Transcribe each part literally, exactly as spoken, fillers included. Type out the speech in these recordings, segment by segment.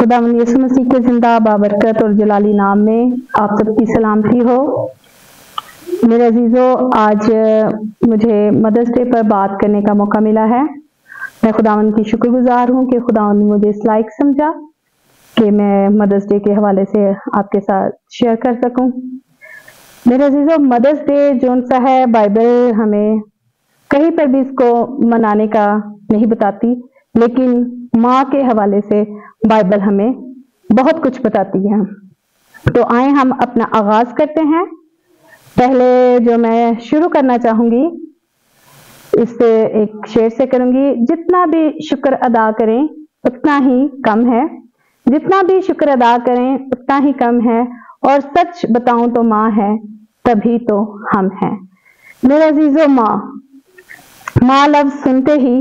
खुदावंद यीशु मसीह के जिंदा बाबरकत और जलाली नाम में आप सबकी सलामती हो। मेरे अजीजों, आज मुझे मदर्स डे पर बात करने का मौका मिला है। मैं खुदावंद की शुक्रगुजार हूँ कि खुदावंद ने मुझे इस लायक समझा कि मैं मदर्स डे के हवाले से आपके साथ शेयर कर सकूं। मेरे अजीजों, मदर्स डे जो सा है, बाइबल हमें कहीं पर भी इसको मनाने का नहीं बताती, लेकिन माँ के हवाले से बाइबल हमें बहुत कुछ बताती है। तो आए हम अपना आगाज करते हैं। पहले जो मैं शुरू करना चाहूंगी, इससे एक शेर से करूंगी। जितना भी शुक्र अदा करें उतना ही कम है, जितना भी शुक्र अदा करें उतना ही कम है, और सच बताऊं तो माँ है तभी तो हम हैं। मेरे अजीजों, माँ माँ लफ्ज सुनते ही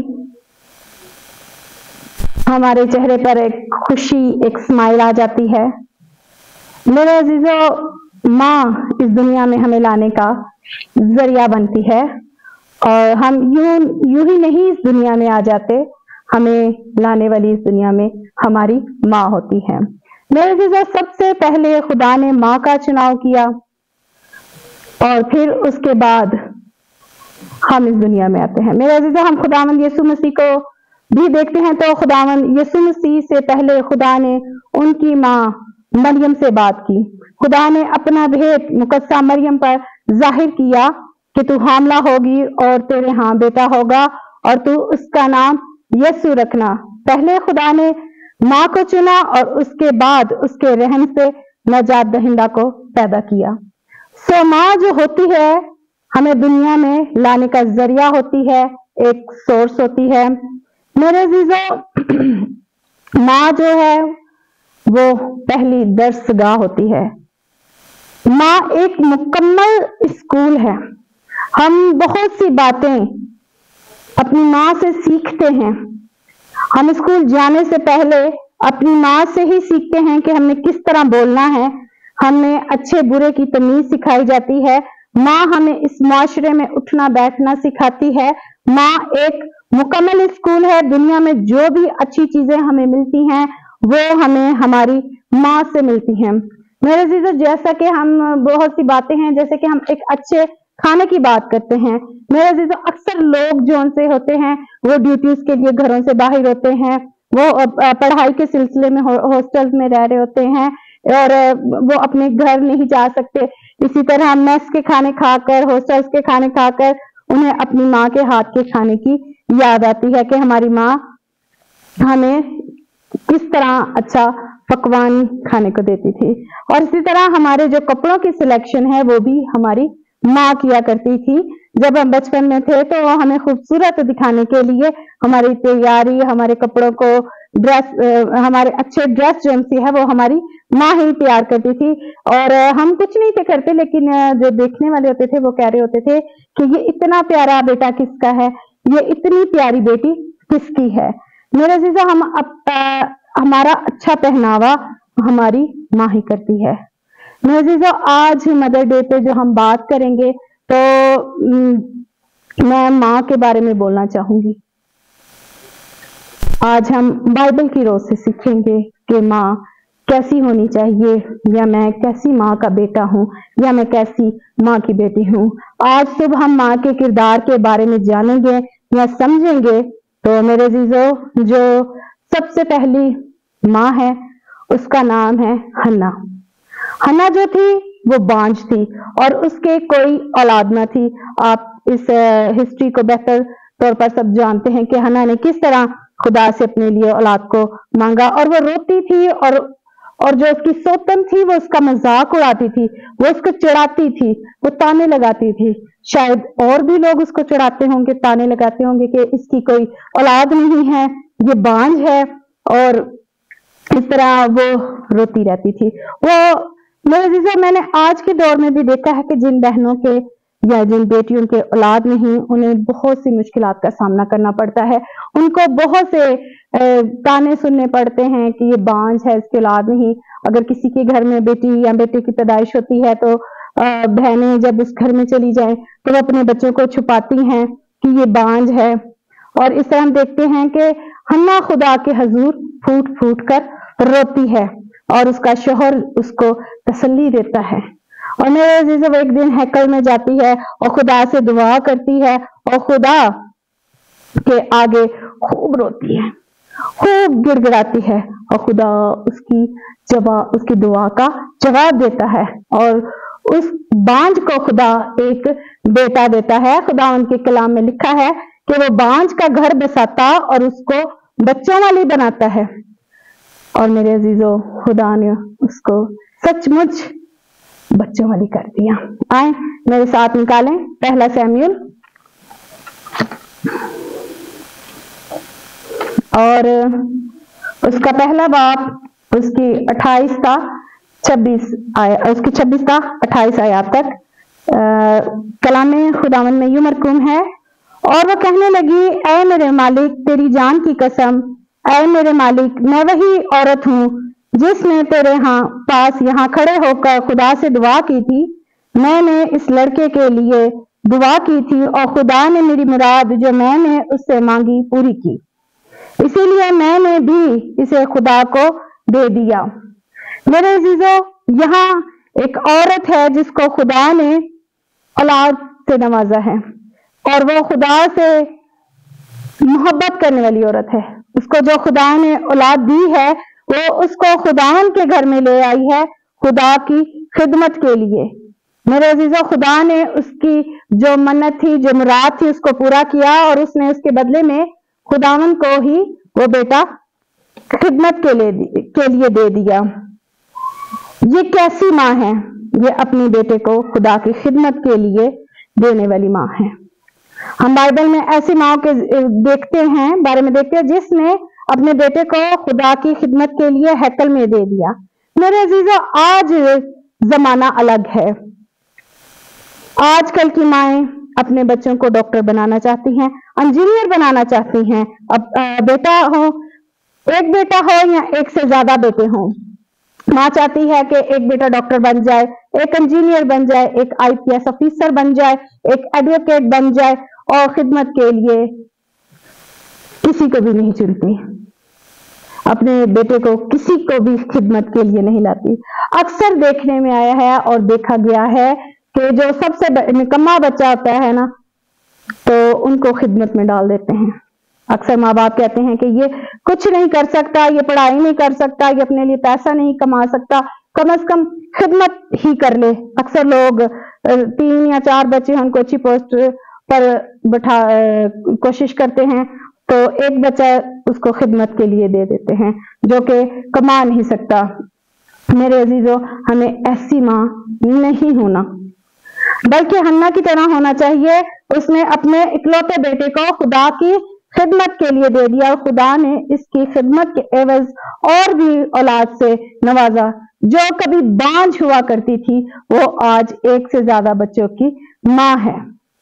हमारे चेहरे पर एक खुशी, एक स्माइल आ जाती है। मेरे अजीजों, माँ इस दुनिया में हमें लाने का जरिया बनती है, और हम यूं यूं ही नहीं इस दुनिया में आ जाते, हमें लाने वाली इस दुनिया में हमारी माँ होती है। मेरे अजीजों, सबसे पहले खुदा ने माँ का चुनाव किया, और फिर उसके बाद हम इस दुनिया में आते हैं। मेरे अजीजों, हम खुदावंद यीशु मसीह को भी देखते हैं तो खुदावंद यीशु मसीह से पहले खुदा ने उनकी माँ मरियम से बात की। खुदा ने अपना भेद मुकद्दसा मरियम पर जाहिर किया कि तू हामला होगी और तेरे यहाँ बेटा होगा और तू उसका नाम यीशु रखना। पहले खुदा ने माँ को चुना और उसके बाद उसके रहम से नजात दहिंदा को पैदा किया। सो माँ जो होती है हमें दुनिया में लाने का जरिया होती है, एक सोर्स होती है। मेरे अजीजों, माँ जो है वो पहली दर्सगाह होती है। माँ एक मुकम्मल स्कूल है। हम बहुत सी बातें अपनी माँ से सीखते हैं। हम स्कूल जाने से पहले अपनी माँ से ही सीखते हैं कि हमें किस तरह बोलना है। हमें अच्छे बुरे की तमीज सिखाई जाती है। माँ हमें इस माशरे में उठना बैठना सिखाती है। माँ एक मुकम्मल स्कूल है। दुनिया में जो भी अच्छी चीजें हमें मिलती हैं वो हमें हमारी माँ से मिलती हैं। मेरे अजीजों, जैसा कि हम बहुत सी बातें हैं, जैसे कि हम एक अच्छे खाने की बात करते हैं। मेरे अजीजों, अक्सर लोग जो उनसे होते हैं वो ड्यूटीज के लिए घरों से बाहर होते हैं, वो पढ़ाई के सिलसिले में हॉस्टल्स में रह रहे होते हैं और वो अपने घर नहीं जा सकते। इसी तरह मेस के खाने खाकर, हॉस्टल्स के खाने खाकर उन्हें अपनी माँ के हाथ के खाने की याद आती है कि हमारी माँ हमें किस तरह अच्छा पकवान खाने को देती थी। और इसी तरह हमारे जो कपड़ों की सिलेक्शन है वो भी हमारी माँ किया करती थी। जब हम बचपन में थे तो हमें खूबसूरत दिखाने के लिए हमारी तैयारी, हमारे कपड़ों को ड्रेस, हमारे अच्छे ड्रेस जो सी है वो हमारी माँ ही तैयार करती थी। और हम कुछ नहीं थे करते, लेकिन जो देखने वाले होते थे वो कह रहे होते थे कि ये इतना प्यारा बेटा किसका है, ये इतनी प्यारी बेटी किसकी है। मेरे अजीजों, हम अब आ, हमारा अच्छा पहनावा हमारी माँ ही करती है। मेरे अजीजों, आज मदर डे पे जो हम बात करेंगे तो मैं माँ के बारे में बोलना चाहूंगी। आज हम बाइबल की रोज से सीखेंगे कि माँ कैसी होनी चाहिए, या मैं कैसी माँ का बेटा हूँ, या मैं कैसी माँ की बेटी हूँ। आज सुबह हम माँ के किरदार के बारे में जानेंगे या समझेंगे। तो मेरे अजीजों, जो सबसे पहली माँ है उसका नाम है हन्ना। हन्ना जो थी वो बांझ थी और उसके कोई औलाद न थी। आप इस हिस्ट्री को बेहतर तौर पर सब जानते हैं कि हन्ना ने किस तरह खुदा से अपने लिए औलाद को मांगा, और वो रोती थी और और जो उसकी सोतन थी वो उसका मजाक उड़ाती थी, वो उसको चिढ़ाती थी, वो ताने लगाती थी। शायद और भी लोग उसको चिढ़ाते होंगे, ताने लगाते होंगे कि इसकी कोई औलाद नहीं है, ये बांझ है, और इस तरह वो रोती रहती थी। वो मेरे अजीजों, मैंने आज के दौर में भी देखा है कि जिन बहनों के या जिन बेटियों के औलाद नहीं, उन्हें बहुत सी मुश्किलात का सामना करना पड़ता है। उनको बहुत से ताने सुनने पड़ते हैं कि ये बांझ है, इसके औलाद नहीं। अगर किसी के घर में बेटी या बेटे की पैदाइश होती है तो बहनें जब उस घर में चली जाएं तो वो अपने बच्चों को छुपाती हैं कि ये बांझ है। और इस तरह हम देखते हैं कि हन्ना खुदा के हजूर फूट फूट कर रोती है और उसका शोहर उसको तसल्ली देता है। और मेरे अजीजों, वो एक दिन हैकल में जाती है और खुदा से दुआ करती है और खुदा के आगे खूब रोती है, खूब गिड़गिड़ाती है और खुदा उसकी जवाब उसकी दुआ का जवाब देता है और उस बांझ को खुदा एक बेटा देता है। खुदा उनके कलाम में लिखा है कि वो बांझ का घर बसाता और उसको बच्चों वाली बनाता है। और मेरे अजीजों, खुदा ने उसको सचमुच बच्चों वाली कर दिया। आए मेरे साथ निकालें पहला सैमुएल और उसका पहला बाब उसकी अट्ठाईस था छब्बीस आया उसकी छब्बीस था अट्ठाईस आयात तक। कलामे खुदावन में यूं मरकूम है, और वो कहने लगी, ऐ मेरे मालिक तेरी जान की कसम, ऐ मेरे मालिक मैं वही औरत हूँ जिसने तेरे यहाँ पास यहाँ खड़े होकर खुदा से दुआ की थी। मैंने इस लड़के के लिए दुआ की थी और खुदा ने मेरी मुराद जो मैंने उससे मांगी पूरी की, इसीलिए मैंने भी इसे खुदा को दे दिया। मेरे अजीजों, यहाँ एक औरत है जिसको खुदा ने औलाद से नवाजा है और वो खुदा से मोहब्बत करने वाली औरत है। उसको जो खुदा ने औलाद दी है वो उसको खुदावन के घर में ले आई है खुदा की खिदमत के लिए। मेरे अजीजों, खुदा ने उसकी जो मन्नत थी, जो मुराद थी, उसको पूरा किया और उसने उसके बदले में खुदावन को ही वो बेटा खिदमत के लिए के लिए दे दिया। ये कैसी माँ है? ये अपनी बेटे को खुदा की खिदमत के लिए देने वाली माँ है। हम बाइबल में ऐसी माँ के देखते हैं बारे में देखते हैं जिसने अपने बेटे को खुदा की खिदमत के लिए हैकल में दे दिया। मेरे अजीजों, आज जमाना अलग है। आजकल की माएं अपने बच्चों को डॉक्टर बनाना चाहती हैं, इंजीनियर बनाना चाहती हैं। अब बेटा हो, एक बेटा हो या एक से ज्यादा बेटे हों, माँ चाहती है कि एक बेटा डॉक्टर बन जाए, एक इंजीनियर बन जाए, एक आईपीएस ऑफिसर बन जाए, एक एडवोकेट बन जाए और खिदमत के लिए किसी को भी नहीं चुनती, अपने बेटे को किसी को भी खिदमत के लिए नहीं लाती। अक्सर देखने में आया है और देखा गया है कि जो सबसे निकम्मा बच्चा होता है ना, तो उनको खिदमत में डाल देते हैं। अक्सर माँ बाप कहते हैं कि ये कुछ नहीं कर सकता, ये पढ़ाई नहीं कर सकता, ये अपने लिए पैसा नहीं कमा सकता, कम से कम खिदमत ही कर ले। अक्सर लोग तीन या चार बच्चे उनको अच्छी पोस्ट पर बैठा कोशिश करते हैं तो एक बच्चा उसको खिदमत के लिए दे देते हैं जो कि कमा नहीं सकता। मेरे अजीजों, हमें ऐसी माँ नहीं होना, बल्कि हन्ना की तरह होना चाहिए। उसने अपने इकलौते बेटे को खुदा की खिदमत के लिए दे दिया और खुदा ने इसकी खिदमत के एवज और भी औलाद से नवाजा। जो कभी बांझ हुआ करती थी वो आज एक से ज्यादा बच्चों की माँ है।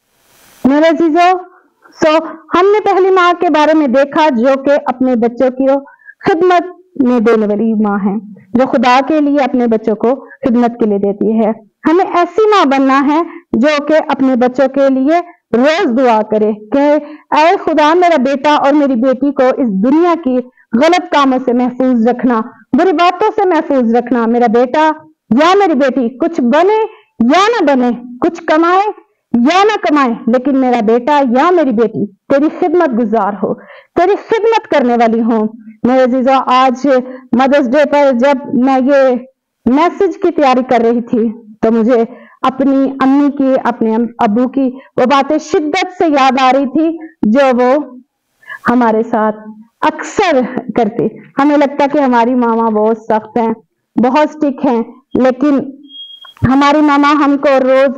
मेरे अजीजों, सो हमने पहली माँ के बारे में देखा जो कि अपने बच्चों की खिदमत में देने वाली माँ है, जो खुदा के लिए अपने बच्चों को खिदमत के लिए देती है। हमें ऐसी माँ बनना है जो कि अपने बच्चों के लिए रोज दुआ करे कि ऐ खुदा, मेरा बेटा और मेरी बेटी को इस दुनिया की गलत कामों से महफूज रखना, बुरी बातों से महफूज रखना। मेरा बेटा या मेरी बेटी कुछ बने या ना बने, कुछ कमाए या ना कमाए, लेकिन मेरा बेटा या मेरी बेटी तेरी खिदमत गुजार हो, तेरी खिदमत करने वाली हो। मेरे अजीजों, आज मदर्स डे पर जब मैं ये मैसेज की तैयारी कर रही थी तो मुझे अपनी अम्मी की, अपने अबू की वो बातें शिद्दत से याद आ रही थी जो वो हमारे साथ अक्सर करती। हमें लगता कि हमारी मामा बहुत सख्त हैं, बहुत स्टिक हैं, लेकिन हमारी मामा हमको रोज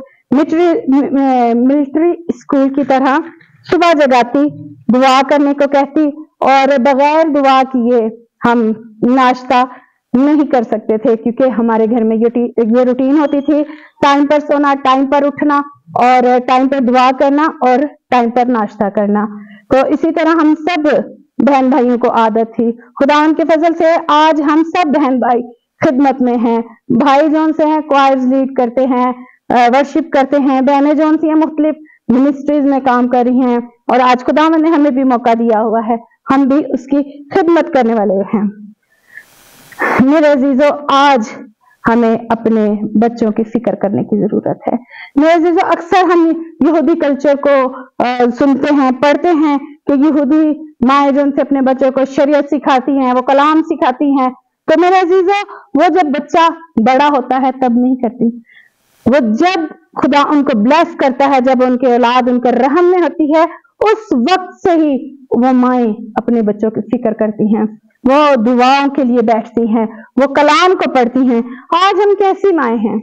मिलिट्री मिलिट्री स्कूल की तरह सुबह जगाती, दुआ करने को कहती और बगैर दुआ किए हम नाश्ता नहीं कर सकते थे, क्योंकि हमारे घर में ये ये रूटीन होती थी, टाइम पर सोना, टाइम पर उठना और टाइम पर दुआ करना और टाइम पर नाश्ता करना। तो इसी तरह हम सब बहन भाइयों को आदत थी। खुदा के फजल से आज हम सब बहन भाई खिदमत में हैं। भाई जौन से हैं क्वायर्स लीड करते हैं, वर्शिप करते हैं, बहनें जौन सी हैं मुख्तलिफ मिनिस्ट्रीज में काम कर रही हैं और आज खुदा ने हमें भी मौका दिया हुआ है, हम भी उसकी खिदमत करने वाले हैं। मेरे अजीजों, आज हमें अपने बच्चों की फिक्र करने की जरूरत है। मेरे अजीजों, अक्सर हम यहूदी कल्चर को आ, सुनते हैं, पढ़ते हैं कि यहूदी माएँ जो उनसे अपने बच्चों को शरीयत सिखाती हैं, वो कलाम सिखाती हैं। तो मेरे अजीजों, वो जब बच्चा बड़ा होता है तब नहीं करती, वो जब खुदा उनको ब्लेस करता है, जब उनके औलाद उनके रहम में होती है, उस वक्त से ही वो माएँ अपने बच्चों की फिक्र करती हैं, वो दुआओं के लिए बैठती हैं, वो कलाम को पढ़ती हैं। आज हम कैसी माएँ हैं?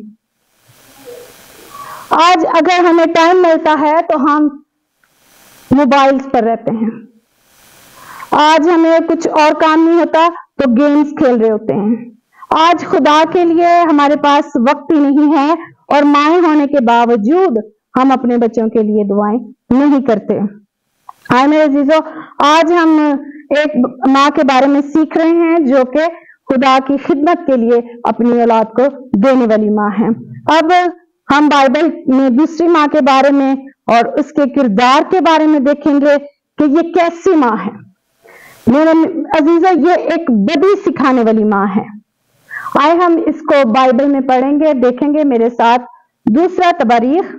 आज अगर हमें टाइम मिलता है तो हम मोबाइल्स पर रहते हैं। आज हमें कुछ और काम नहीं होता तो गेम्स खेल रहे होते हैं। आज खुदा के लिए हमारे पास वक्त ही नहीं है, और माएँ होने के बावजूद हम अपने बच्चों के लिए दुआएं नहीं करते। हाय मेरे अजीजों, आज हम एक माँ के बारे में सीख रहे हैं जो कि खुदा की खिदमत के लिए अपनी औलाद को देने वाली माँ है। अब हम बाइबल में दूसरी माँ के बारे में और उसके किरदार के बारे में देखेंगे कि ये कैसी माँ है। मेरे अजीजों, ये एक बड़ी सिखाने वाली माँ है। आए हम इसको बाइबल में पढ़ेंगे, देखेंगे मेरे साथ। दूसरा तबारीख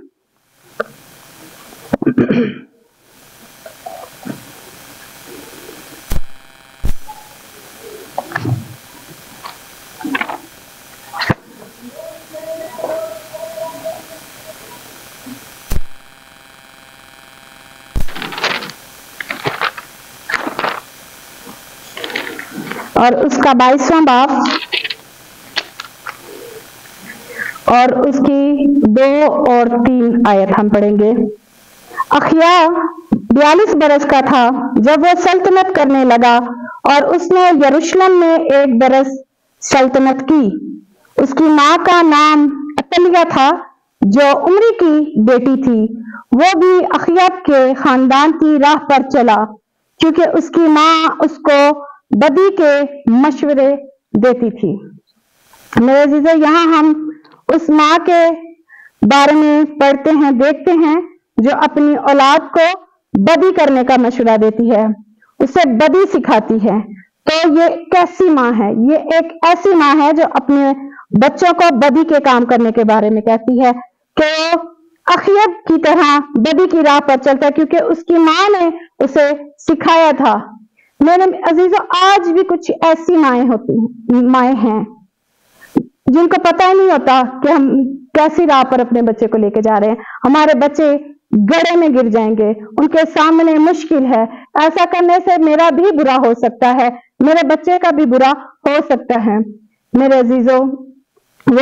और उसका बाईसवां बाब और उसकी दो और तीन आयत हम पढ़ेंगे। अखिया बयालीस बरस का था जब वह सल्तनत करने लगा, और उसने यरूशलेम में एक बरस सल्तनत की। उसकी माँ का नाम अतलिया था जो उमरी की बेटी थी। वो भी अखिया के खानदान की राह पर चला, क्योंकि उसकी माँ उसको बदी के मशवरे देती थी। मेरे अजीजों, यहाँ हम उस माँ के बारे में पढ़ते हैं, देखते हैं, जो अपनी औलाद को बदी करने का मशवरा देती है, उसे बदी सिखाती है। तो ये कैसी माँ है? ये एक ऐसी माँ है जो अपने बच्चों को बदी के काम करने के बारे में कहती है कि अखियब की तरह बदी की राह पर चलता है, क्योंकि उसकी माँ ने उसे सिखाया था। मेरे अजीजों, आज भी कुछ ऐसी माएँ होती माएँ हैं जिनको पता ही नहीं होता कि हम कैसी राह पर अपने बच्चे को लेके जा रहे हैं। हमारे बच्चे गड्ढे में गिर जाएंगे, उनके सामने मुश्किल है, ऐसा करने से मेरा भी बुरा हो सकता है, मेरे बच्चे का भी बुरा हो सकता है। मेरे अजीजों, वो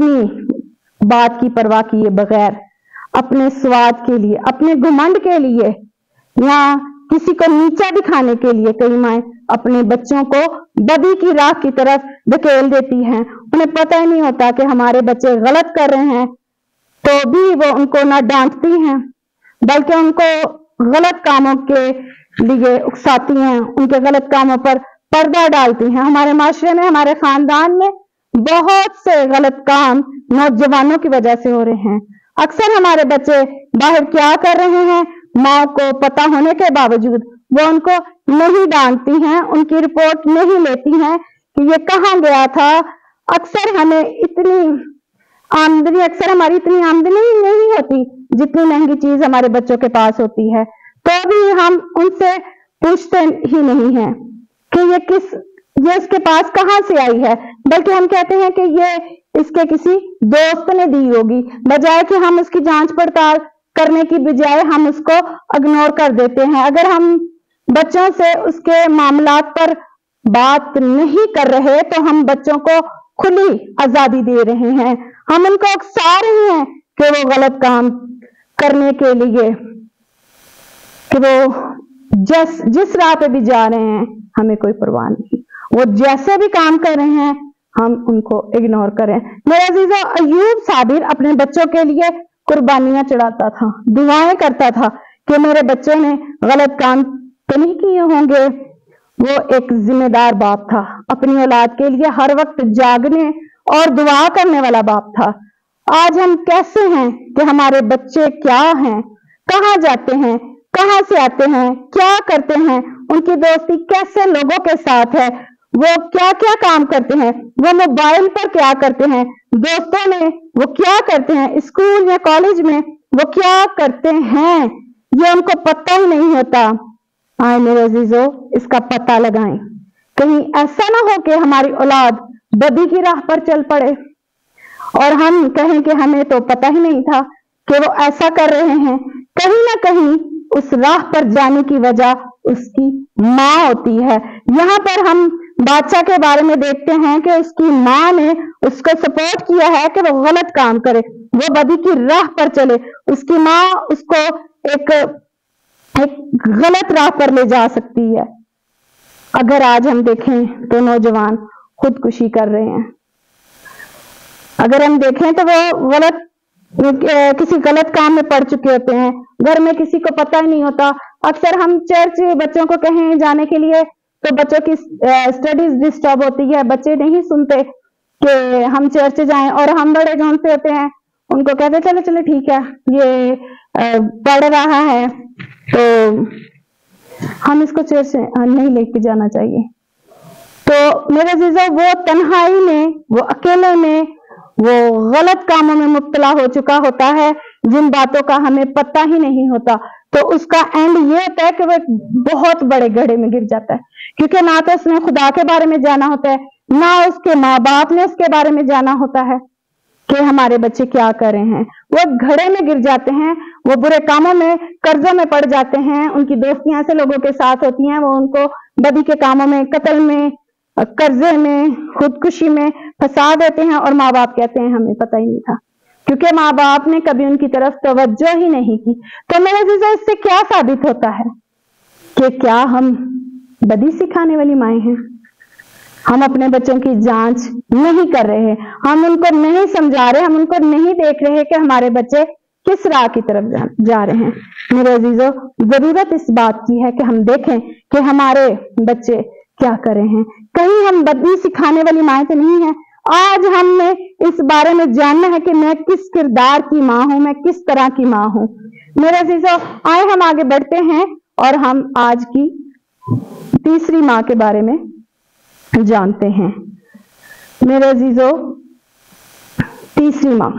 अपनी बात की परवाह किए बगैर, अपने स्वाद के लिए, अपने घमंड के लिए, या किसी को नीचा दिखाने के लिए कई माएँ अपने बच्चों को बदी की राह की तरफ धकेल देती हैं। उन्हें पता ही नहीं होता कि हमारे बच्चे गलत कर रहे हैं, तो भी वो उनको ना डांटती हैं, बल्कि उनको गलत कामों के लिए उकसाती हैं, उनके गलत कामों पर पर्दा डालती हैं। हमारे माशरे में, हमारे खानदान में बहुत से गलत काम नौजवानों की वजह से हो रहे हैं। अक्सर हमारे बच्चे बाहर क्या कर रहे हैं, माँ को पता होने के बावजूद वो उनको नहीं डांटती हैं, उनकी रिपोर्ट नहीं लेती हैं कि ये कहाँ गया था। अक्सर हमें इतनी आमदनी अक्सर हमारी इतनी आमदनी नहीं होती जितनी महंगी चीज हमारे बच्चों के पास होती है, तो भी हम उनसे पूछते ही नहीं हैं कि ये किस ये इसके पास कहाँ से आई है, बल्कि हम कहते हैं कि ये इसके किसी दोस्त ने दी होगी। बजाय कि हम उसकी जांच पड़ताल करने की बजाय हम उसको इग्नोर कर देते हैं। अगर हम बच्चों से उसके मामलात पर बात नहीं कर रहे तो हम बच्चों को खुली आजादी दे रहे हैं, हम उनको उकसा रहे हैं कि वो गलत काम करने के लिए, कि वो जिस जिस राह पे भी जा रहे हैं हमें कोई परवाह नहीं, वो जैसे भी काम कर रहे हैं हम उनको इग्नोर करें। मेरे अजीजों, अय्यूब साबिर अपने बच्चों के लिए कुर्बानियां चढ़ाता था, दुआएं करता था कि मेरे बच्चों ने गलत काम तो नहीं किए होंगे। वो एक जिम्मेदार बाप था, अपनी औलाद के लिए हर वक्त जागने और दुआ करने वाला बाप था। आज हम कैसे हैं कि हमारे बच्चे क्या हैं, कहाँ जाते हैं, कहाँ से आते हैं, क्या करते हैं, उनकी दोस्ती कैसे लोगों के साथ है, वो क्या क्या काम करते हैं, वो मोबाइल पर क्या करते हैं, दोस्तों में वो क्या करते हैं, स्कूल या कॉलेज में वो क्या करते हैं, ये उनको पता ही नहीं होता। आए मेरे अजीजों, इसका पता लगाएं, कहीं ऐसा ना हो कि हमारी औलाद बदी की राह पर चल पड़े और हम कहें कि हमें तो पता ही नहीं था कि वो ऐसा कर रहे हैं। कहीं ना कहीं उस राह पर जाने की वजह उसकी माँ होती है। यहाँ पर हम बादशाह के बारे में देखते हैं कि उसकी माँ ने उसको सपोर्ट किया है कि वो गलत काम करे, वो बदी की राह पर चले। उसकी माँ उसको एक एक गलत राह पर ले जा सकती है। अगर आज हम देखें तो नौजवान खुदकुशी कर रहे हैं। अगर हम देखें तो वो गलत किसी गलत काम में पड़ चुके होते हैं, घर में किसी को पता ही नहीं होता। अक्सर हम चर्च बच्चों को कहें जाने के लिए तो बच्चों की स्टडीज डिस्टर्ब होती है, बच्चे नहीं सुनते कि हम चर्च जाएं, और हम बड़े जौन से होते हैं उनको कहते चलो चलो ठीक है, ये पढ़ रहा है तो हम इसको चर्च नहीं लेके जाना चाहिए। तो मेरे जीजा, वो तन्हाई में, वो अकेले में, वो गलत कामों में मुब्तला हो चुका होता है जिन बातों का हमें पता ही नहीं होता। तो उसका एंड ये होता है कि वो बहुत बड़े गड्ढे में गिर जाता है, क्योंकि ना तो उसने खुदा के बारे में जाना होता है, ना उसके माँ बाप ने उसके बारे में जाना होता है कि हमारे बच्चे क्या कर रहे हैं। वो घड़े में गिर जाते हैं, वो बुरे कामों में, कर्जों में पड़ जाते हैं। उनकी दोस्तियां ऐसे लोगों के साथ होती हैं, वो उनको बदी के कामों में, कत्ल में, कर्जे में, खुदकुशी में फंसा देते हैं, और माँ बाप कहते हैं हमें पता ही नहीं था, क्योंकि माँ बाप ने कभी उनकी तरफ तवज्जो ही नहीं की। तो मेरे जीजा, इससे क्या साबित होता है कि क्या हम बदी सिखाने वाली माएँ हैं? हम अपने बच्चों की जांच नहीं कर रहे हैं, हम उनको नहीं समझा रहे, हम उनको नहीं देख रहे कि हमारे बच्चे किस राह की तरफ जा, जा रहे हैं। मेरे अजीजों, जरूरत इस बात की है कि हम देखें कि हमारे बच्चे क्या कर रहे हैं। कहीं हम बदी सिखाने वाली माएँ तो नहीं है। आज हमें इस बारे में जानना है कि मैं किस किरदार की माँ हूं, मैं किस तरह की माँ हूं। मेरे अजीजों, आए हम आगे बढ़ते हैं और हम आज की तीसरी माँ के बारे में जानते हैं। मेरे अजीजों, तीसरी माँ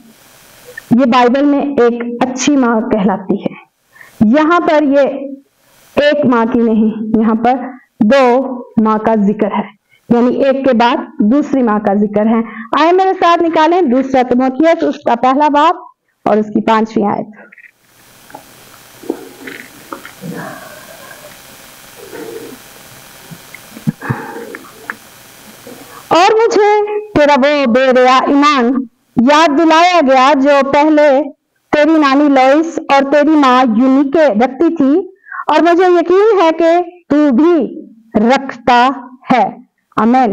ये बाइबल में एक अच्छी माँ कहलाती है। यहाँ पर ये एक माँ की नहीं, यहाँ पर दो माँ का जिक्र है, यानी एक के बाद दूसरी माँ का जिक्र है। आए मेरे साथ निकालें दूसरा तिमोथियस उसका पहला बाब और उसकी पांचवी आयत। और मुझे तेरा वो बेरिया ईमान याद दिलाया गया जो पहले तेरी नानी लोइस और तेरी माँ यूनिके रखती थी, और मुझे यकीन है कि तू भी रखता है। आमीन।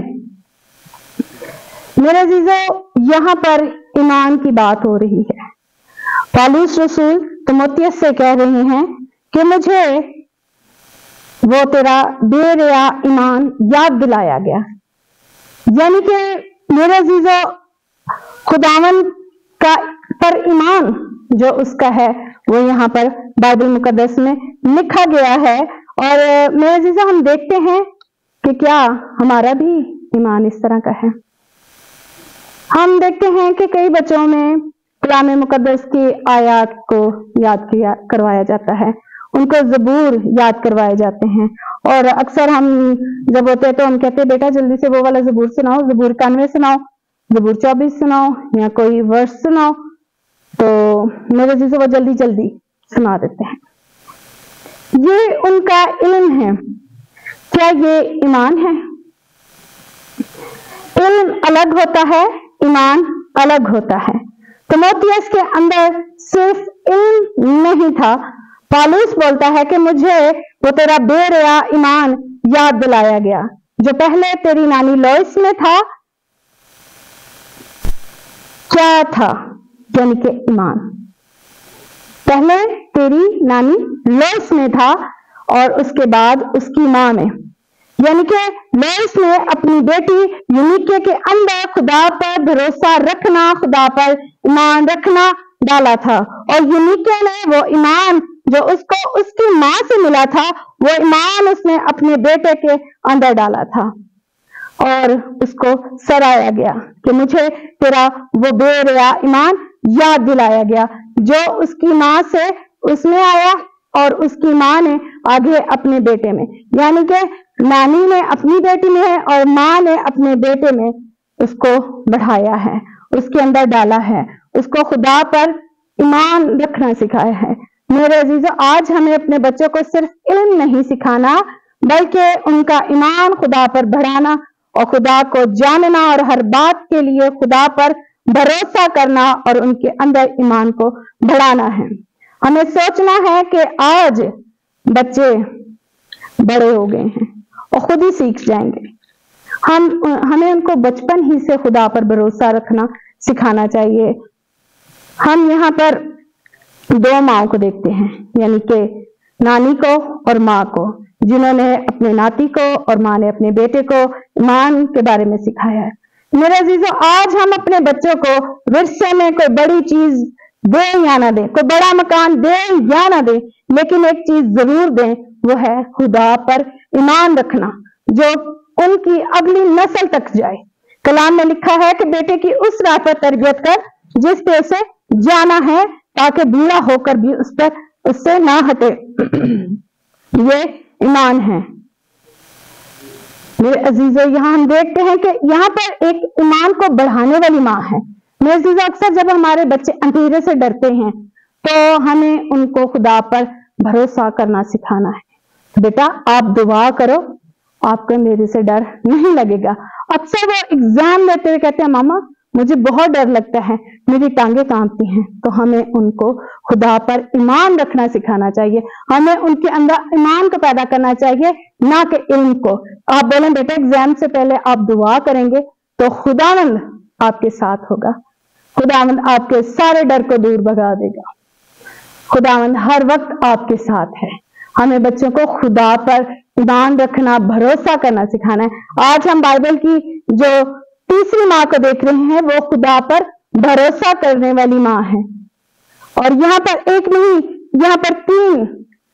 मेरे अजीजों, यहाँ पर ईमान की बात हो रही है। पौलुस रसूल तिमोथियस से कह रहे हैं कि मुझे वो तेरा बेरिया ईमान याद दिलाया गया, यानी कि मेरे अजीजों, खुदावन का पर ईमान जो उसका है वो यहाँ पर बाइबल मुकद्दस में लिखा गया है। और मेरे अजीजों, हम देखते हैं कि क्या हमारा भी ईमान इस तरह का है। हम देखते हैं कि कई बच्चों में कलाम मुकद्दस की आयत को याद किया करवाया जाता है, उनको ज़बूर याद करवाए जाते हैं, और अक्सर हम जब होते हैं तो हम कहते हैं बेटा जल्दी से वो वाला ज़बूर सुनाओ, ज़बूर इक्यानवे सुनाओ, ज़बूर चौबीस सुनाओ, या कोई वर्ष सुनाओ। तो मेरे जी से वो जल्दी जल्दी सुना देते हैं। ये उनका इल्म है। क्या ये ईमान है? इल्म अलग होता है, ईमान अलग होता है। तिमोथियस के अंदर सिर्फ इल्म नहीं था। पौलुस बोलता है कि मुझे वो तेरा बेरिया ईमान याद दिलाया गया जो पहले तेरी नानी लोइस में था। क्या था? यानी कि ईमान पहले तेरी नानी लोइस में था और उसके बाद उसकी मां में, यानी कि लोइस ने अपनी बेटी यूनिके के अंदर खुदा पर भरोसा रखना, खुदा पर ईमान रखना डाला था, और यूनिके ने वो ईमान जो उसको उसकी मां से मिला था, वो ईमान उसने अपने बेटे के अंदर डाला था। اور اس کو سرایا گیا کہ مجھے تیرا وہ بے ریا ایمان یاد دلایا گیا جو اس کی ماں سے اس میں آیا اور اس کی ماں نے آگے اپنے بیٹے میں، یعنی کہ نانی نے اپنی بیٹی میں اور ماں نے اپنے بیٹے میں اس کو بڑھایا ہے، اس کے اندر ڈالا ہے، اس کو خدا پر ایمان رکھنا سکھایا ہے۔ میرے عزیزو، آج ہمیں اپنے بچوں کو صرف علم نہیں سکھانا بلکہ ان کا ایمان خدا پر بڑھانا اور خدا کو جاننا اور ہر بات کے لیے خدا پر بھروسہ کرنا اور ان کے اندر ایمان کو بڑھانا ہے۔ ہمیں سوچنا ہے کہ آج بچے بڑے ہو گئے ہیں اور خود ہی سیکھ جائیں گے، ہم ہمیں ان کو بچپن ہی سے خدا پر بھروسہ رکھنا سکھانا چاہیے۔ ہم یہاں پر دو ماں کو دیکھتے ہیں، یعنی کہ نانی کو اور ماں کو، جنہوں نے اپنے ناتی کو اور ماں نے اپنے بیٹے کو ایمان کے بارے میں سکھایا ہے۔ میرے عزیزو، آج ہم اپنے بچوں کو ورثے میں کوئی بڑی چیز دیں یا نہ دیں، کوئی بڑا مکان دیں یا نہ دیں، لیکن ایک چیز ضرور دیں، وہ ہے خدا پر ایمان رکھنا جو ان کی اگلی نسل تک جائے۔ کلام میں لکھا ہے کہ بیٹے کی اس راہ پر تربیت کر جس پہ اسے جانا ہے تاکہ بوڑھا ہو کر بھی اس پر اس سے نہ ہٹے۔ یہ ایمان ہے۔ میرے عزیزو، یہاں ہم دیکھتے ہیں کہ یہاں پر ایک ایمان کو بڑھانے والی ماں ہے۔ میرے عزیزو، اکثر جب ہمارے بچے اندھیرے سے ڈرتے ہیں تو ہمیں ان کو خدا پر بھروسہ کرنا سکھانا ہے۔ بیٹا آپ دعا کرو، آپ کو میرے سے ڈر نہیں لگے گا۔ اکثر وہ ایگزام دیتے ہوئے کہتے ہیں ماما مجھے بہت ڈر لگتا ہے، میری ٹانگیں کانپتی ہیں۔ تو ہمیں ان کو خدا پر ایمان رکھنا سکھانا چاہیے، ہمیں ان کے اندر ایمان کو پیدا کرنا چاہیے، نہ کہ علم کو۔ آپ بولیں بیٹا ایگزام سے پہلے آپ دعا کریں گے تو خداوند آپ کے ساتھ ہوگا، خداوند آپ کے سارے ڈر کو دور بھگا دے گا، خداوند ہر وقت آپ کے ساتھ ہے۔ ہمیں بچوں کو خدا پر ایمان رکھنا، بھروسہ کرنا سکھانا ہے۔ آج ہم بائبل کی جو تیسری ماں کو دیکھ رہے ہیں وہ خدا پر بھروسہ کرنے والی ماں ہے، اور یہاں پر ایک نہیں، یہاں پر تین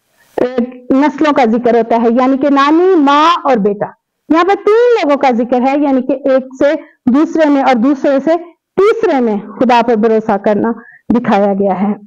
نسلوں کا ذکر ہوتا ہے، یعنی کہ نانی، ماں اور بیٹا۔ یہاں پر تین لوگوں کا ذکر ہے، یعنی کہ ایک سے دوسرے میں اور دوسرے سے تیسرے میں خدا پر بھروسہ کرنا دکھایا گیا ہے۔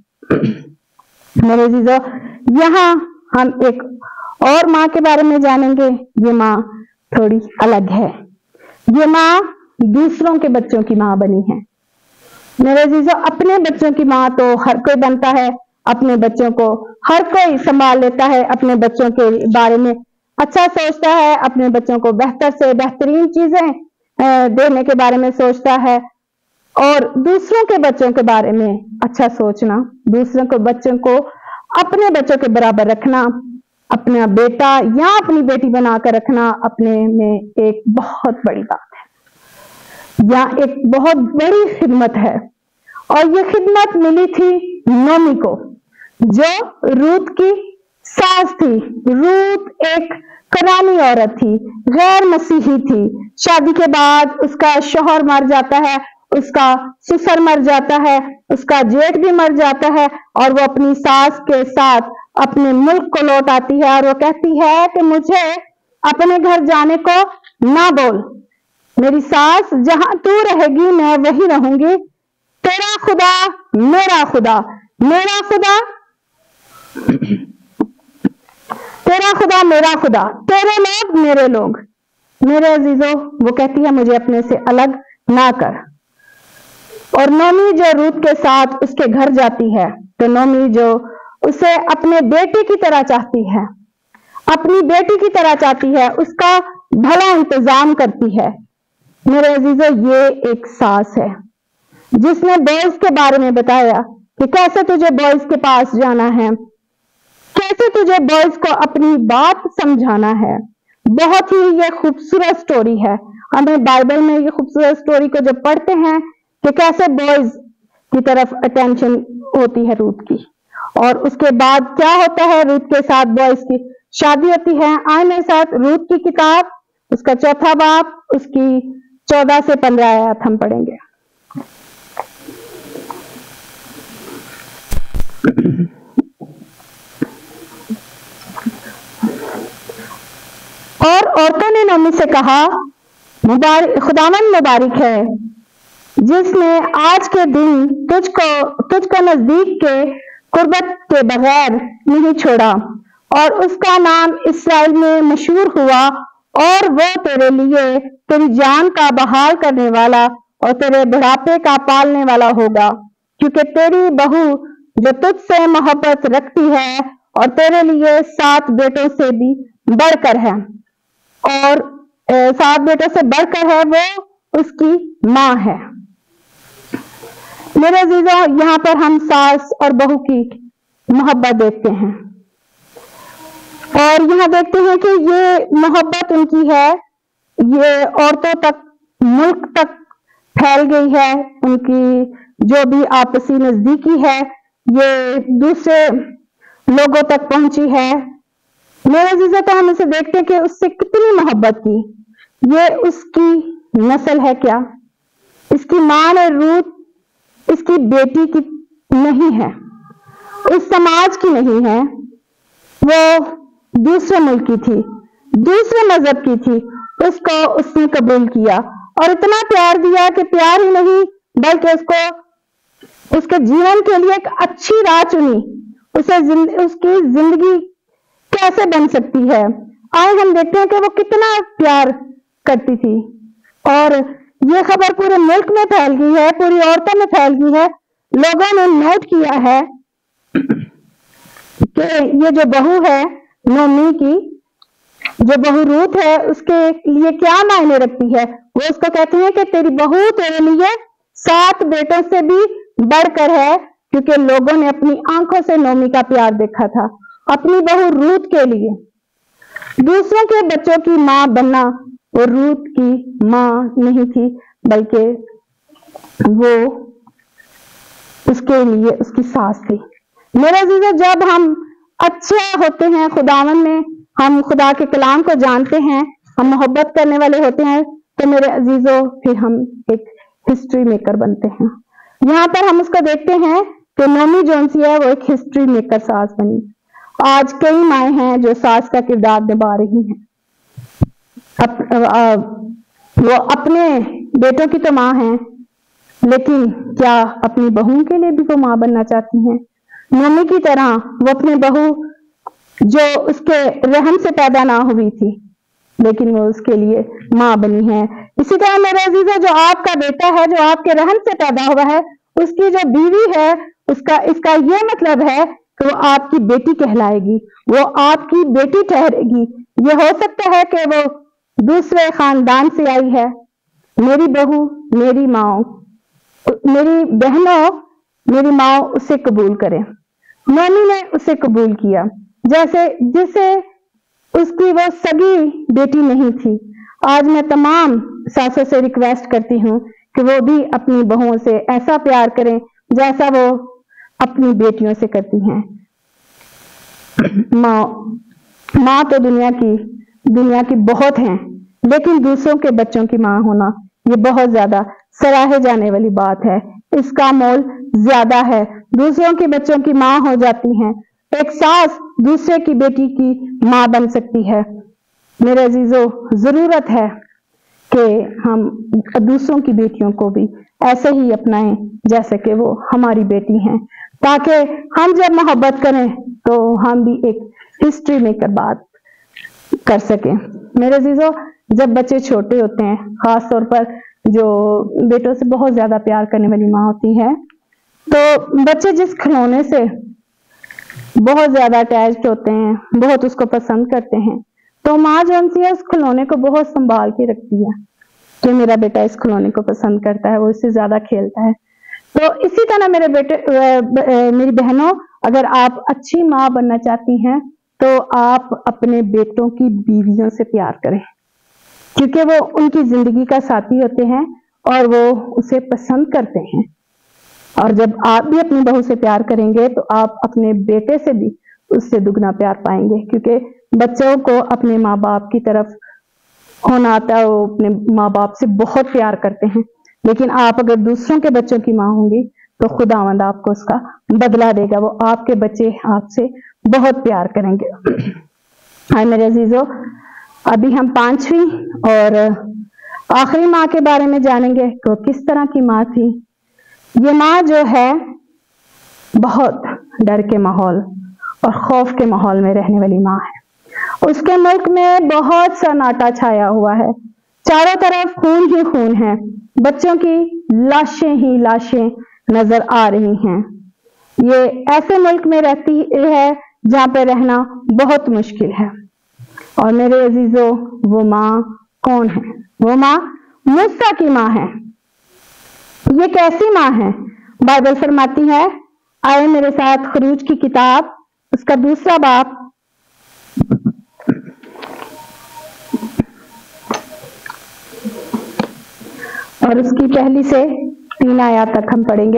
میرے عزیزو، یہاں ہم ایک اور ماں کے بارے میں جانیں گے۔ یہ ماں تھوڑی الگ ہے، یہ ماں دوسروں کے بچوں کی ماں بنی ہے۔ میرے عزیزو، اپنے بچوں کی ماں تو ہر کوئی بنتا ہے، اپنے بچوں کو ہر کوئی سنبھال لیتا ہے، اپنے بچوں کے بارے میں اچھا سوچتا ہے، اپنے بچوں کو بہتر سے بہترین چیزیں دینے کے بارے میں سوچتا ہے، اور دوسروں کے بچوں کے بارے میں اچھا سوچنا، دوسروں کے بچوں کو اپنے بچوں کے برابر رکھنا، اپنا بیٹا یا اپنی بیٹی بنا کر رکھنا اپنے میں ایک بہت بڑی بات ہے، یا ایک بہت بڑی خدمت ہے۔ اور یہ خدمت ملی تھی نومی کو، جو روت کی ساس تھی۔ روت ایک کرانی عورت تھی، غیر مسیحی تھی۔ شادی کے بعد اس کا شوہر مر جاتا ہے، اس کا سسر مر جاتا ہے، اس کا جیٹھ بھی مر جاتا ہے، اور وہ اپنی ساس کے ساتھ اپنے ملک کو لوٹ آتی ہے، اور وہ کہتی ہے کہ مجھے اپنے گھر جانے کو نہ بول، میری ساس جہاں تو رہے گی میں وہی رہوں گی، تیرا خدا میرا خدا، میرا خدا تیرا خدا میرا خدا، تیرے لوگ میرے لوگ۔ میرے عزیزو، وہ کہتی ہے مجھے اپنے سے الگ نہ کر۔ اور نومی جو روت کے ساتھ اس کے گھر جاتی ہے، تو نومی جو اسے اپنے بیٹے کی طرح چاہتی ہے، اپنی بیٹی کی طرح چاہتی ہے، اس کا بھلا انتظام کرتی ہے۔ میرے عزیزو، یہ ایک ساس ہے جس نے بوئز کے بارے میں بتایا کہ کیسے تجھے بوئز کے پاس جانا ہے، کیسے تجھے بوئز کو اپنی بات سمجھانا ہے۔ بہت ہی یہ خوبصورت سٹوری ہے۔ ہمیں بائبل میں یہ خوبصورت سٹوری کو جب پڑھتے ہیں کہ کیسے بوئز کی طرف اٹینشن ہوتی ہے روت کی، اور اس کے بعد کیا ہوتا ہے، روت کے ساتھ بوئز کی شادی ہوتی ہے۔ آئے میرے ساتھ روت کی کتاب، اس کا چوتھا باب، اس کی چودہ سے پندرہ آیات ہم پڑھیں گے۔ اور عورتوں نے نومی سے کہا मुबारक खुदावंद मुबारक है जिसने आज के दिन तुझको तुझको नजदीक के कुर्बत के बगैर नहीं छोड़ा और उसका नाम इस्राएल में मशहूर हुआ और वो तेरे लिए तेरी जान का बहाल करने वाला और तेरे बुढ़ापे का पालने वाला होगा, क्योंकि तेरी बहू जो तुझसे मोहब्बत रखती है और तेरे लिए सात बेटों से भी बढ़कर है और ए, सात बेटों से बढ़कर है, वो उसकी माँ है। मेरे अजीजों, यहाँ पर हम सास और बहू की मोहब्बत देखते हैं और यहाँ देखते हैं कि ये मोहब्बत उनकी है, ये औरतों तक, मुल्क तक फैल गई है। उनकी जो भी आपसी नजदीकी है ये दूसरे लोगों तक पहुंची है। मेरे अजीजों, तो हम इसे देखते हैं कि उससे कितनी मोहब्बत की। ये उसकी नस्ल है क्या? इसकी मां ने रूत इसकी बेटी की नहीं है, उस समाज की नहीं है, वो दूसरे मुल्क की थी, दूसरे मजहब की थी, उसको उसने कबूल किया और इतना प्यार दिया कि प्यार ही नहीं बल्कि उसको उसके जीवन के लिए एक अच्छी राह चुनी। उसे जिंद, उसकी जिंदगी कैसे बन सकती है। आए हम देखते हैं कि वो कितना प्यार करती थी और ये खबर पूरे मुल्क में फैल गई है, पूरी औरतों में फैल गई है। लोगों ने नोट किया है कि ये जो बहू है नोमी की, जो बहू रूत है, उसके लिए क्या मायने रखती है। वो उसको कहती है कि तेरी बहू तेरे लिए सात बेटों से भी बढ़कर है, क्योंकि लोगों ने अपनी आंखों से नोमी का प्यार देखा था अपनी बहू रूत के लिए। दूसरों के बच्चों की मां बनना वो रूत की मां नहीं थी, बल्कि वो उसके लिए उसकी सास थी। मेरे अजीजों, जब हम अच्छे होते हैं खुदावन में, हम खुदा के कलाम को जानते हैं, हम मोहब्बत करने वाले होते हैं, तो मेरे अजीजों फिर हम एक हिस्ट्री मेकर बनते हैं। यहाँ पर हम उसको देखते हैं कि नोमी जोनसी है वो एक हिस्ट्री मेकर सास बनी। आज कई माएँ हैं जो सास का किरदार निभा रही हैं। अप, आ, वो अपने बेटों की तो माँ हैं, लेकिन क्या अपनी बहू के लिए भी वो माँ बनना चाहती हैं? नोमी की तरह वो अपने बहू जो उसके रहम से पैदा ना हुई थी, लेकिन वो उसके लिए माँ बनी है। इसी तरह मेरे अजीजों, जो आपका बेटा है, जो आपके रहम से पैदा हुआ है, उसकी जो बीवी है, उसका इसका ये मतलब है कि वो आपकी बेटी कहलाएगी, वो आपकी बेटी ठहरेगी। ये हो सकता है कि वो दूसरे खानदान से आई है। मेरी बहू, मेरी माँ, मेरी बहनों, मेरी माँ उसे कबूल करे। नोमी ने उसे कबूल किया, जैसे जिसे उसकी वो सगी बेटी नहीं थी। आज मैं तमाम सासों से रिक्वेस्ट करती हूँ कि वो भी अपनी बहुओं से ऐसा प्यार करें जैसा वो अपनी बेटियों से करती हैं। माँ माँ तो दुनिया की दुनिया की बहुत हैं, लेकिन दूसरों के बच्चों की माँ होना ये बहुत ज्यादा सराहे जाने वाली बात है। इसका मोल ज्यादा है। दूसरों के बच्चों की माँ हो जाती हैं। एक सास दूसरे की बेटी की माँ बन सकती है। मेरे अजीजों, जरूरत है कि हम दूसरों की बेटियों को भी ऐसे ही अपनाएं जैसे कि वो हमारी बेटी हैं, ताकि हम जब मोहब्बत करें तो हम भी एक हिस्ट्री मेकर बात कर सकें। मेरे अजीजों, जब बच्चे छोटे होते हैं, खास तौर पर जो बेटों से बहुत ज्यादा प्यार करने वाली माँ होती है, तो बच्चे जिस खिलौने से बहुत ज्यादा अटैच्ड होते हैं, बहुत उसको पसंद करते हैं, तो माँ जो है उस खिलौने को बहुत संभाल के रखती है कि मेरा बेटा इस खिलौने को पसंद करता है, वो इससे ज्यादा खेलता है। तो इसी तरह मेरे बेटे मेरी बहनों, अगर आप अच्छी माँ बनना चाहती हैं तो आप अपने बेटों की बीवियों से प्यार करें, क्योंकि वो उनकी जिंदगी का साथी होते हैं और वो उसे पसंद करते हैं। और जब आप भी अपनी बहू से प्यार करेंगे तो आप अपने बेटे से भी उससे दुगना प्यार पाएंगे, क्योंकि बच्चों को अपने माँ बाप की तरफ होना आता है, वो अपने माँ बाप से बहुत प्यार करते हैं। लेकिन आप अगर दूसरों के बच्चों की माँ होंगी तो खुदावंद आपको उसका बदला देगा, वो आपके बच्चे आपसे बहुत प्यार करेंगे। हाय मेरे अजीजों, अभी हम पांचवी और आखिरी माँ के बारे में जानेंगे कि वो किस तरह की माँ थी। ये माँ जो है बहुत डर के माहौल और खौफ के माहौल में रहने वाली माँ है। उसके मुल्क में बहुत सन्नाटा छाया हुआ है, चारों तरफ खून ही खून है, बच्चों की लाशें ही लाशें नजर आ रही हैं। ये ऐसे मुल्क में रहती है जहाँ पे रहना बहुत मुश्किल है। और मेरे अजीजों, वो माँ कौन है? वो माँ मूसा की माँ है। ये कैसी माँ है? बाइबल फरमाती है, आए मेरे साथ खरूज की किताब, उसका दूसरा बाब और उसकी पहली से तीन आयत तक हम पढ़ेंगे।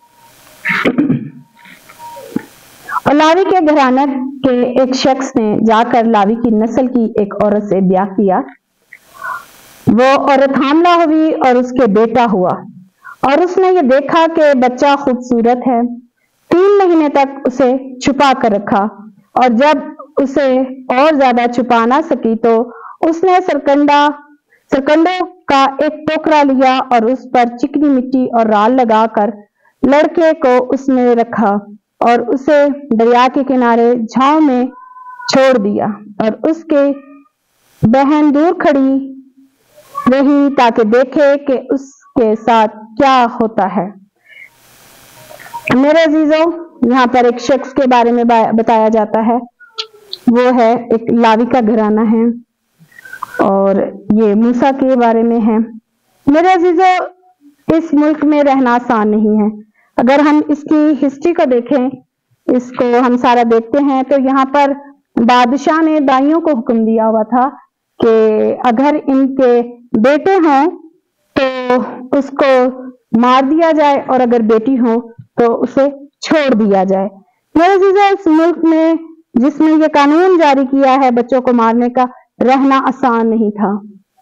और लावी के घराने के एक शख्स ने जाकर लावी की नस्ल की एक औरत से ब्याह किया। वो औरत हामला हुई और उसके बेटा हुआ, और उसने ये देखा कि बच्चा खूबसूरत है। तीन महीने तक उसे छुपा कर रखा, और जब उसे और ज्यादा छुपा ना सकी तो उसने सरकंडा सरकंडों का एक टोकरा लिया और उस पर चिकनी मिट्टी और राल लगाकर लड़के को उसमें रखा और उसे दरिया के किनारे झांव में छोड़ दिया। और उसके बहन दूर खड़ी रही ताकि देखे कि उसके साथ क्या होता है। मेरे अजीजों, यहाँ पर एक शख्स के बारे में बताया जाता है, वो है एक लावी का घराना है, और ये मूसा के बारे में है। मेरे अजीजों, इस मुल्क में रहना आसान नहीं है। अगर हम इसकी हिस्ट्री को देखें, इसको हम सारा देखते हैं, तो यहाँ पर बादशाह ने दाइयों को हुक्म दिया हुआ था कि अगर इनके बेटे हों तो उसको मार दिया जाए, और अगर बेटी हो तो उसे छोड़ दिया जाए। मेरे अजीजों, इस मुल्क में जिसने ये कानून जारी किया है बच्चों को मारने का, रहना आसान नहीं था।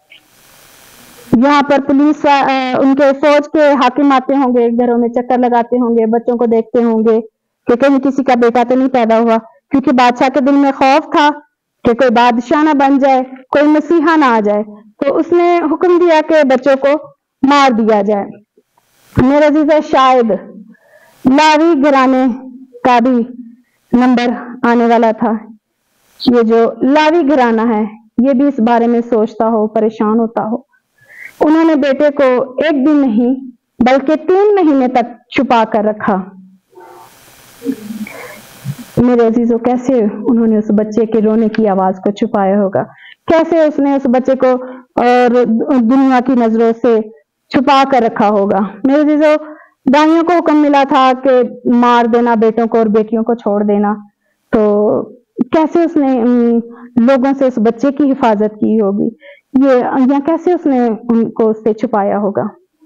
यहाँ पर पुलिस उनके फौज के हाकिम आते होंगे, घरों में चक्कर लगाते होंगे, बच्चों को देखते होंगे कि कहीं किसी का बेटा तो नहीं पैदा हुआ, क्योंकि बादशाह के दिल में खौफ था कि कोई बादशाह ना बन जाए, कोई मसीहा ना आ जाए, तो उसने हुक्म दिया कि बच्चों को मार दिया जाए। मेरे अजीज़, शायद लावी घराने का भी नंबर आने वाला था। ये जो लावी घराना है, ये भी इस बारे में सोचता हो, परेशान होता हो। उन्होंने बेटे को एक दिन नहीं बल्कि तीन महीने तक छुपा कर रखा। मेरे अजीजों, कैसे उन्होंने उस बच्चे के रोने की आवाज को छुपाया होगा, कैसे उसने उस बच्चे को और दुनिया की नजरों से छुपा कर रखा होगा। मेरे अजीजों, दाइयों को हुक्म मिला था कि मार देना बेटों को और बेटियों को छोड़ देना, तो कैसे उसने लोगों से उस बच्चे की हिफाजत की होगी, ये या कैसे उसने उनको उससे छुपाया होगा।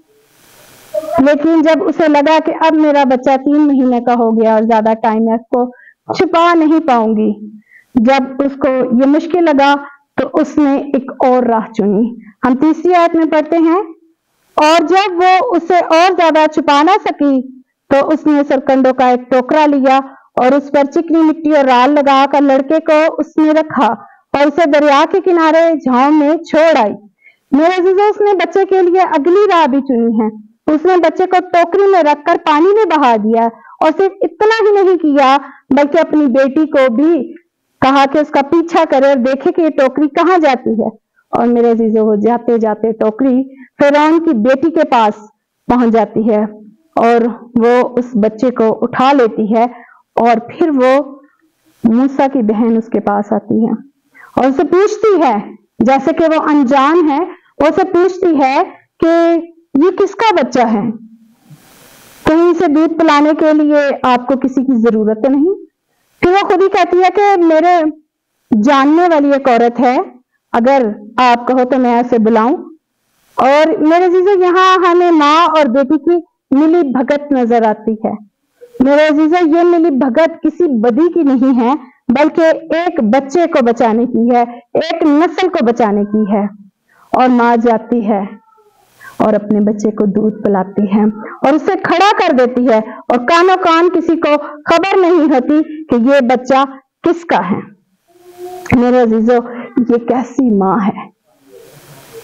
लेकिन जब उसे लगा कि अब मेरा बच्चा तीन महीने का हो गया और ज्यादा टाइम है, उसको छुपा नहीं पाऊंगी, जब उसको ये मुश्किल लगा तो उसने एक और राह चुनी। हम तीसरी आयत में पढ़ते हैं, और जब वो उसे और ज्यादा छुपा ना सकी तो उसने सरकंडों का एक टोकरा लिया और उस पर चिकनी मिट्टी और राल लगाकर लड़के को उसमें रखा और उसे दरिया के किनारे झांव में छोड़ आई। मेरे अजीजों, उसने बच्चे के लिए अगली राह भी चुनी है। उसने बच्चे को टोकरी में रखकर पानी में बहा दिया, और सिर्फ इतना ही नहीं किया बल्कि अपनी बेटी को भी कहा कि उसका पीछा करे और देखे कि ये टोकरी कहाँ जाती है। और मेरे अजीजों, वो जाते जाते टोकरी फिरौन की बेटी के पास पहुंच जाती है, और वो उस बच्चे को उठा लेती है, और फिर वो मूसा की बहन उसके पास आती है और उसे पूछती है, जैसे कि वो अनजान है, वो उसे पूछती है कि ये किसका बच्चा है, कहीं इसे दूध पिलाने के लिए आपको किसी की जरूरत तो नहीं। फिर वो खुद ही कहती है कि मेरे जानने वाली एक औरत है, अगर आप कहो तो मैं ऐसे बुलाऊं। और मेरे अजीजों, यहाँ हमें माँ और बेटी की मिली भगत नजर आती है। मेरे अजीजों, ये मिली भगत किसी बदी की नहीं है, बल्कि एक बच्चे को बचाने की है, एक नस्ल को बचाने की है। और माँ जाती है और अपने बच्चे को दूध पिलाती है और उसे खड़ा कर देती है, और कानों कान किसी को खबर नहीं होती कि ये बच्चा किसका है। मेरे अजीजों, ये कैसी माँ है,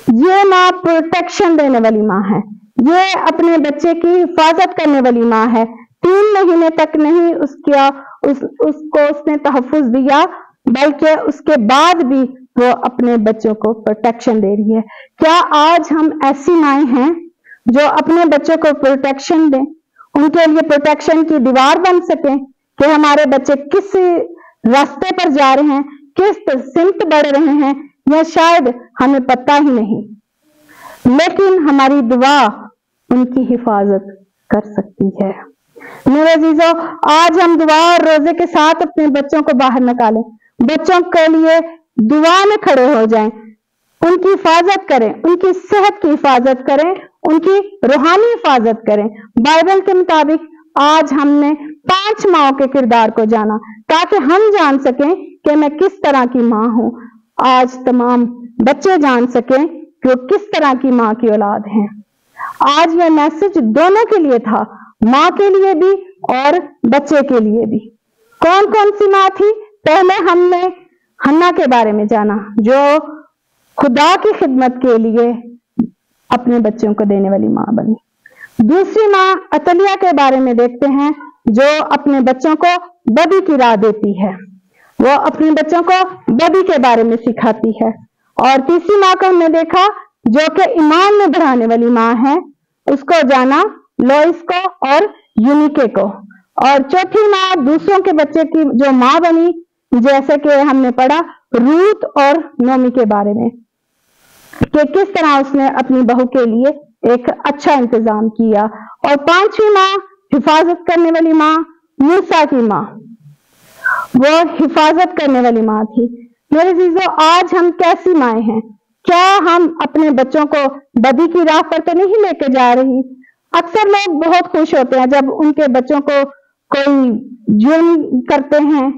ये माँ प्रोटेक्शन देने वाली माँ है, ये अपने बच्चे की हिफाजत करने वाली माँ है। तीन महीने तक नहीं उसका उस, उसको उसने तहफ़्फ़ुज़ दिया, बल्कि उसके बाद भी वो अपने बच्चों को प्रोटेक्शन दे रही है। क्या आज हम ऐसी माएँ हैं जो अपने बच्चों को प्रोटेक्शन दें, उनके लिए प्रोटेक्शन की दीवार बन सकें कि हमारे बच्चे किस रास्ते पर जा रहे हैं, किस सिमत बढ़ रहे हैं, या शायद हमें पता ही नहीं, लेकिन हमारी दुआ उनकी हिफाजत कर सकती है। मेरे अजीजों, आज हम दुआ और रोजे के साथ अपने बच्चों को बाहर निकालें, बच्चों के लिए दुआ में खड़े हो जाएं, उनकी हिफाजत करें, उनकी सेहत की हिफाजत करें, उनकी रूहानी हिफाजत करें। बाइबल के मुताबिक आज हमने पांच माओं के किरदार को जाना ताकि हम जान सकें कि मैं किस तरह की माँ हूं। आज तमाम बच्चे जान सकें कि वो किस तरह की माँ की औलाद हैं। आज यह मैसेज दोनों के लिए था, माँ के लिए भी और बच्चे के लिए भी। कौन कौन सी माँ थी? पहले हमने हन्ना के बारे में जाना जो खुदा की खिदमत के लिए अपने बच्चों को देने वाली माँ बनी। दूसरी माँ अतलिया के बारे में देखते हैं जो अपने बच्चों को बदी की राह देती है, वो अपने बच्चों को बदी के बारे में सिखाती है। और तीसरी माँ को हमने देखा जो कि ईमान में बढ़ाने वाली माँ है, उसको जाना लोइस को और यूनिके को। और चौथी माँ दूसरों के बच्चे की जो माँ बनी, जैसे कि हमने पढ़ा रूत और नोमी के बारे में कि किस तरह उसने अपनी बहू के लिए एक अच्छा इंतजाम किया। और पांचवी माँ हिफाजत करने वाली माँ मूसा की माँ, वो हिफाजत करने वाली माँ थी। मेरे जीजों, आज हम कैसी माएँ हैं? क्या हम अपने बच्चों को बदी की राह पर तो नहीं लेके जा रही? अक्सर लोग बहुत खुश होते हैं जब उनके बच्चों को कोई जुर्म करते हैं,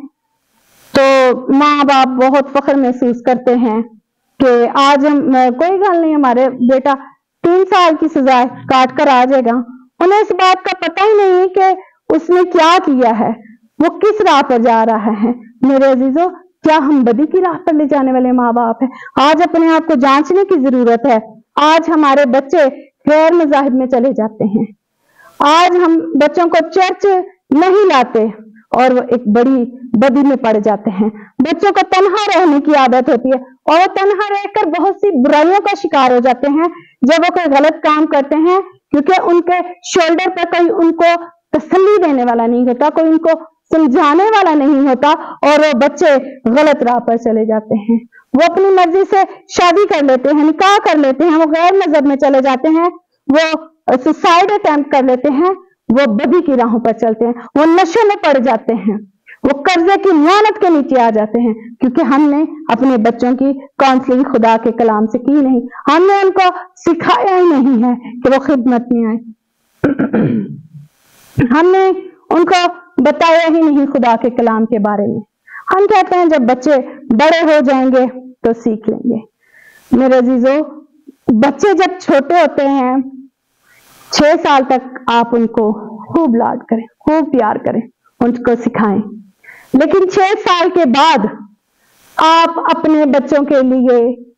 तो माँ बाप बहुत फख्र महसूस करते हैं कि आज हम कोई गल नहीं, हमारे बेटा तीन साल की सजा काट कर आ जाएगा। उन्हें इस बात का पता ही नहीं कि उसने क्या किया है, वो किस राह पर जा रहा है। मेरे अजीजों, क्या हम बदी की राह पर ले जाने वाले माँ बाप हैं? आज अपने आप को जांचने की जरूरत है। आज हमारे बच्चे गैर मज़ाहिब में चले जाते हैं, आज हम बच्चों को चर्च नहीं लाते और वो एक बड़ी बदी में पड़ जाते हैं। बच्चों को तन्हा रहने की आदत होती है और वो तन्हा रहकर बहुत सी बुराइयों का शिकार हो जाते हैं जब वो कोई गलत काम करते हैं, क्योंकि उनके शोल्डर पर कोई उनको तसल्ली देने वाला नहीं होता, कोई उनको समझाने वाला नहीं होता और वो बच्चे गलत राह पर चले जाते हैं। वो अपनी मर्जी से शादी कर लेते हैं, निकाह कर लेते हैं, वो गैर मजहब में चले जाते हैं, वो सुसाइड अटेम्प्ट कर लेते हैं, वो बदी की राहों पर चलते हैं, वो नशे में पड़ जाते हैं, वो कर्जे की मुआनत के नीचे आ जाते हैं, क्योंकि हमने अपने बच्चों की काउंसलिंग खुदा के कलाम से की नहीं, हमने उनको सिखाया ही नहीं है कि वो खिदमत में आए। हमने उनको बताया ही नहीं खुदा के कलाम के बारे में। हम कहते हैं जब बच्चे बड़े हो जाएंगे तो सीख लेंगे। मेरे अजीजों, बच्चे जब छोटे होते हैं, छह साल तक आप उनको खूब लाड करें, खूब प्यार करें, उनको सिखाएं, लेकिन छह साल के बाद आप अपने बच्चों के लिए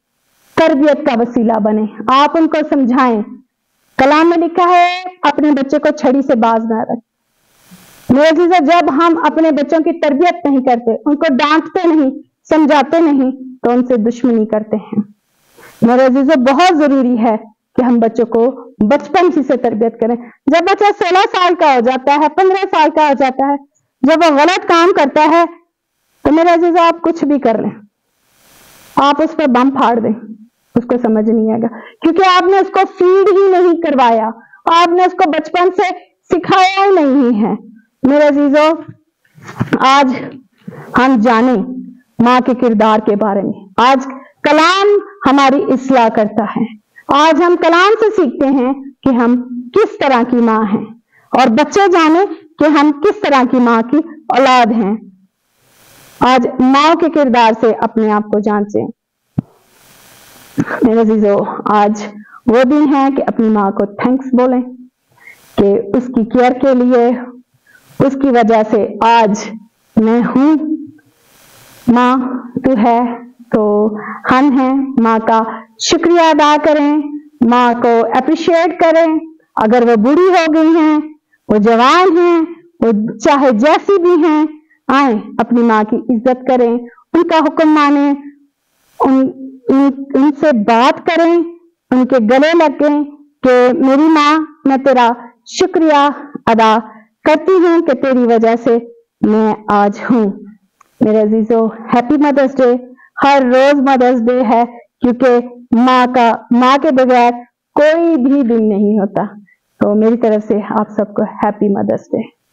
तरबियत का वसीला बने, आप उनको समझाएं। कलाम में लिखा है अपने बच्चे को छड़ी से बाज ना रखें। मेरे अजीजों, जब हम अपने बच्चों की तरबियत नहीं करते, उनको डांटते नहीं, समझाते नहीं, तो उनसे दुश्मनी करते हैं। मेरे अजीजों, बहुत जरूरी है कि हम बच्चों को बचपन ही से तरबियत करें। जब बच्चा सोलह साल का हो जाता है, पंद्रह साल का हो जाता है, जब वो गलत काम करता है, तो मेरे अजीजों आप कुछ भी कर लें, आप उस पर बम फाड़ दें, उसको समझ नहीं आएगा, क्योंकि आपने उसको फीड ही नहीं करवाया, आपने उसको बचपन से सिखाया ही नहीं है। मेरे अजीजों, आज हम जाने माँ के किरदार के बारे में। आज कलाम हमारी इस्लाह करता है, आज हम कलाम से सीखते हैं कि हम किस तरह की माँ हैं, और बच्चे जाने कि हम किस तरह की माँ की औलाद हैं। आज माँ के किरदार से अपने आप को जांचें। मेरे अजीजों, आज वो दिन है कि अपनी माँ को थैंक्स बोलें कि उसकी केयर के लिए, उसकी वजह से आज मैं हूं। माँ, तू है, تو ہم ہیں ماں کا شکریہ ادا کریں، ماں کو اپریشیٹ کریں. اگر وہ بوڑھی ہو گئی ہیں، وہ جوان ہیں، وہ چاہے جیسی بھی ہیں، آئیں اپنی ماں کی عزت کریں، ان کا حکم مانیں، ان, ان, ان سے بات کریں، ان کے گلے لگیں کہ میری ماں میں تیرا شکریہ ادا کرتی ہوں کہ تیری وجہ سے میں آج ہوں. میرے عزیزو، ہیپی مدرس ڈے. ہر روز مدرس ڈے ہے، کیونکہ ماں کا ماں کے بغیر کوئی بھی دن نہیں ہوتا. تو میری طرف سے آپ سب کو ہیپی مدرس ڈے.